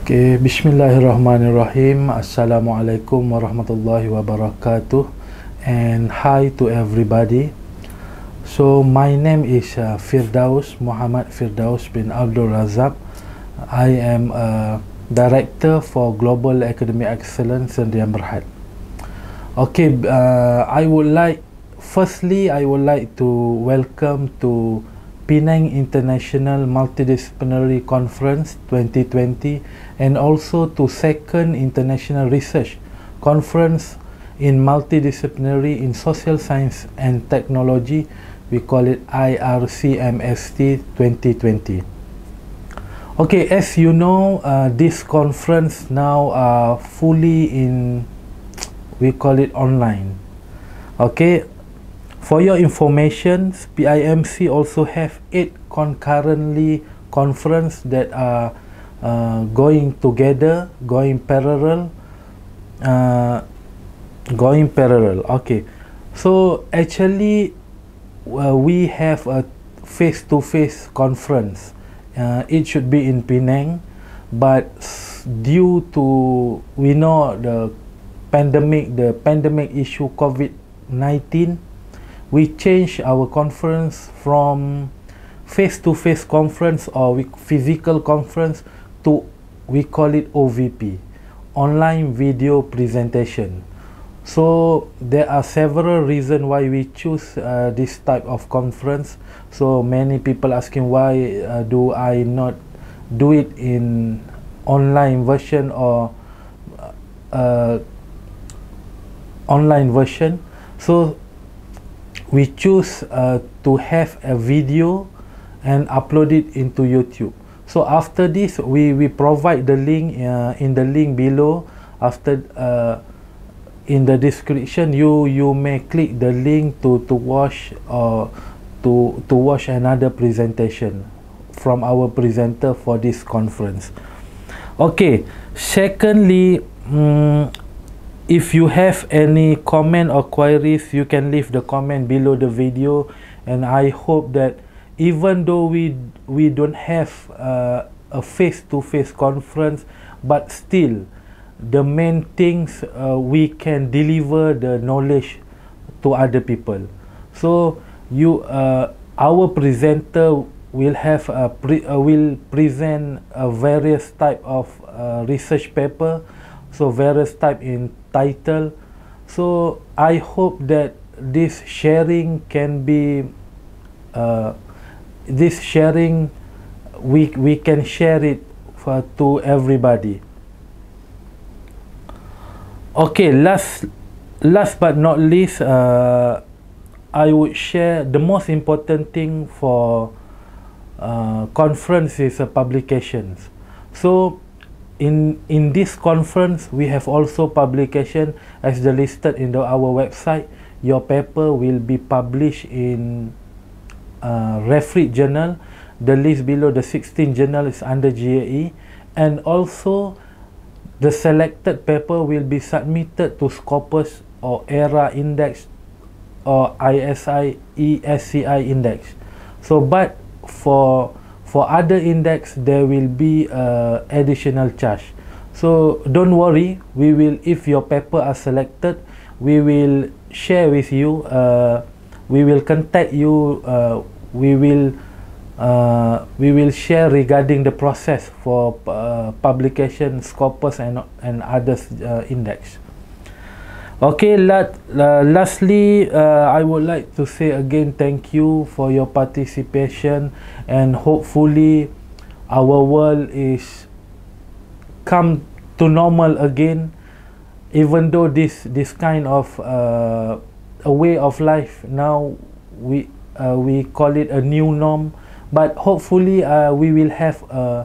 Okay, Bismillahirrahmanirrahim. Assalamualaikum warahmatullahi wabarakatuh. And hi to everybody. So my name is Firdaus Muhammad Firdaus bin Abdul Razak. I am a Director for Global Academic Excellence Sdn Bhd. Okay, firstly I would like to welcome to Penang International Multidisciplinary Conference 2020 and also to Second International Research Conference in Multidisciplinary in Social Science and Technology. We call it IRCMST 2020. Okay, as you know, this conference now fully in, we call it online. Okay. For your information, PIMC also have 8 concurrently conference that are going together, going parallel. Okay, so actually we have a face-to-face conference. It should be in Penang, but due to, we know, the pandemic issue COVID-19, we changed our conference from face-to-face conference or physical conference to, we call it OVP, online video presentation. So there are several reasons why we choose this type of conference. So many people asking why do I not do it in online version or online version. So we choose to have a video and upload it into YouTube. So after this, we provide the link in the link below. After in the description, you may click the link to watch or to watch another presentation from our presenter for this conference. Okay. Secondly, if you have any comment or queries, you can leave the comment below the video. And I hope that even though we don't have a face-to-face conference, but still the main things we can deliver the knowledge to other people. So our presenter will have will present a various type of research paper. So various type in title. So I hope that this sharing can be we can share it to everybody. Okay, last but not least, I would share the most important thing for conference is publications. So in this conference, we have also publication as listed in our website. Your paper will be published in Refereed Journal. The list below, the 16 journal is under GAE, and also the selected paper will be submitted to Scopus or ERA Index or ISI ESCI Index. So but for other index, there will be additional charge. So don't worry, we will, if your paper are selected, we will share with you, we will contact you, we will share regarding the process for publication, Scopus and others index. Okay, lastly, I would like to say again thank you for your participation, and hopefully our world is come to normal again, even though this kind of a way of life now we call it a new norm, but hopefully we will have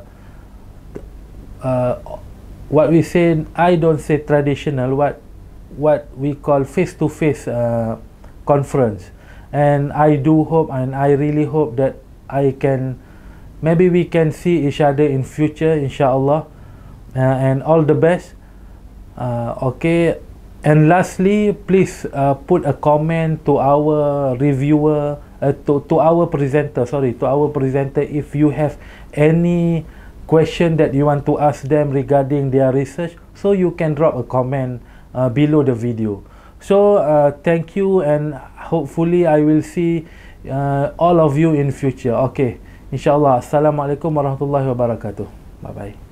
what we say, I don't say traditional, what we call face-to-face conference. And I do hope, and I really hope that maybe we can see each other in future, inshallah. And all the best. Okay, and lastly, please put a comment to our reviewer, to our presenter if you have any question that you want to ask them regarding their research, so you can drop a comment below the video. So thank you, and hopefully I will see all of you in future. Okay, inshallah. Assalamualaikum warahmatullahi wabarakatuh. Bye bye.